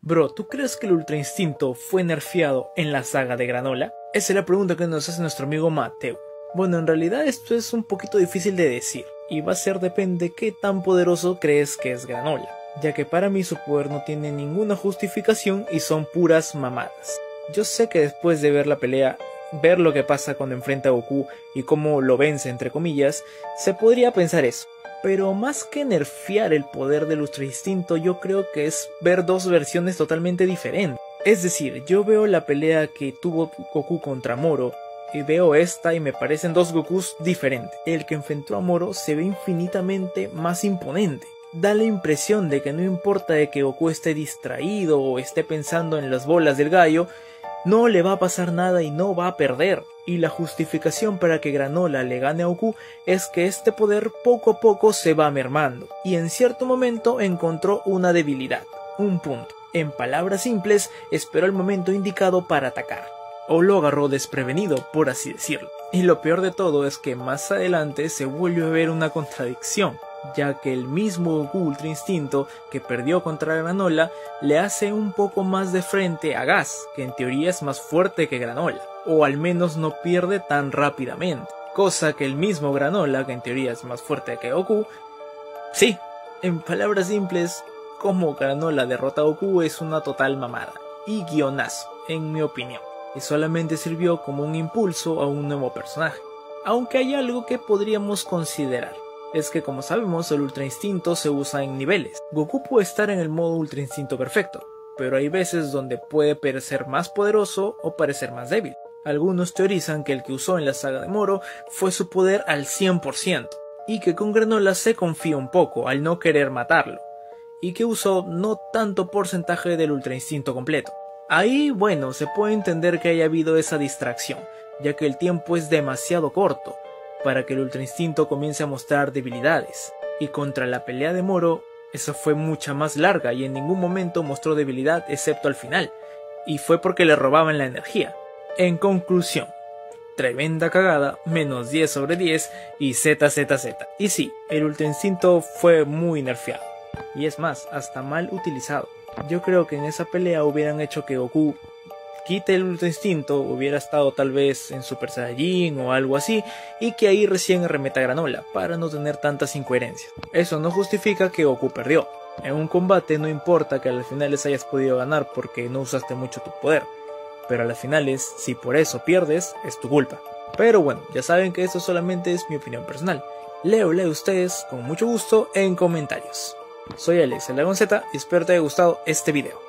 Bro, ¿tú crees que el Ultra Instinto fue nerfeado en la saga de Granola? Esa es la pregunta que nos hace nuestro amigo Mateo. Bueno, en realidad esto es un poquito difícil de decir, y va a ser depende qué tan poderoso crees que es Granola, ya que para mí su poder no tiene ninguna justificación y son puras mamadas. Yo sé que después de ver la pelea, ver lo que pasa cuando enfrenta a Goku y cómo lo vence entre comillas, se podría pensar eso. Pero más que nerfear el poder del Ultra Instinto, yo creo que es ver dos versiones totalmente diferentes. Es decir, yo veo la pelea que tuvo Goku contra Moro, y veo esta y me parecen dos Gokus diferentes. El que enfrentó a Moro se ve infinitamente más imponente. Da la impresión de que no importa de que Goku esté distraído o esté pensando en las bolas del gallo, no le va a pasar nada y no va a perder. Y la justificación para que Granola le gane a Goku es que este poder poco a poco se va mermando, y en cierto momento encontró una debilidad, un punto. En palabras simples, esperó el momento indicado para atacar, o lo agarró desprevenido, por así decirlo. Y lo peor de todo es que más adelante se vuelve a ver una contradicción, ya que el mismo Goku Ultra Instinto que perdió contra Granola le hace un poco más de frente a Gas, que en teoría es más fuerte que Granola, o al menos no pierde tan rápidamente, cosa que el mismo Granola, que en teoría es más fuerte que Goku, sí, en palabras simples, como Granola derrota a Goku es una total mamada, y guionazo, en mi opinión, y solamente sirvió como un impulso a un nuevo personaje, aunque hay algo que podríamos considerar. Es que como sabemos el Ultra Instinto se usa en niveles. Goku puede estar en el modo Ultra Instinto perfecto, pero hay veces donde puede parecer más poderoso o parecer más débil. Algunos teorizan que el que usó en la saga de Moro fue su poder al 100%, y que con Granola se confía un poco al no querer matarlo, y que usó no tanto porcentaje del Ultra Instinto completo. Ahí, bueno, se puede entender que haya habido esa distracción, ya que el tiempo es demasiado corto para que el Ultra Instinto comience a mostrar debilidades, y contra la pelea de Moro, esa fue mucha más larga y en ningún momento mostró debilidad excepto al final, y fue porque le robaban la energía. En conclusión, tremenda cagada, menos 10 sobre 10 y ZZZ. Y sí, el Ultra Instinto fue muy nerfeado, y es más, hasta mal utilizado. Yo creo que en esa pelea hubieran hecho que Goku quite el Ultra Instinto, hubiera estado tal vez en Super Saiyajin o algo así, y que ahí recién arremeta Granola, para no tener tantas incoherencias. Eso no justifica que Goku perdió. En un combate no importa que a las finales hayas podido ganar porque no usaste mucho tu poder, pero a las finales, si por eso pierdes, es tu culpa. Pero bueno, ya saben que esto solamente es mi opinión personal. Leo ustedes con mucho gusto en comentarios. Soy Alex el Dragon Z y espero te haya gustado este video.